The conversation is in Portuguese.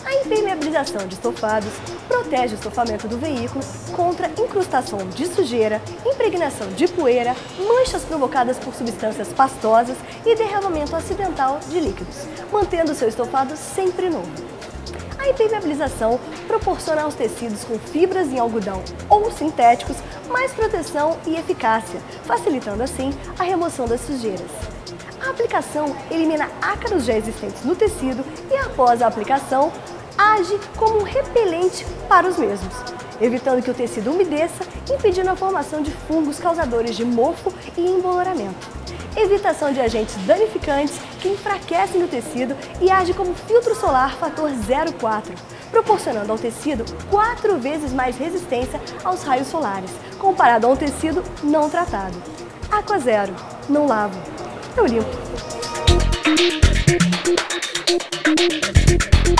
A impermeabilização de estofados protege o estofamento do veículo contra incrustação de sujeira, impregnação de poeira, manchas provocadas por substâncias pastosas e derramamento acidental de líquidos, mantendo seu estofado sempre novo. A impermeabilização proporciona aos tecidos com fibras em algodão ou sintéticos mais proteção e eficácia, facilitando assim a remoção das sujeiras. A aplicação elimina ácaros já existentes no tecido e, após a aplicação, age como um repelente para os mesmos, evitando que o tecido umedeça, impedindo a formação de fungos causadores de mofo e emboloramento. Evitação de agentes danificantes que enfraquecem o tecido e age como filtro solar fator 0,4, proporcionando ao tecido 4 vezes mais resistência aos raios solares, comparado a um tecido não tratado. Aquazero, não lavo, eu limpo.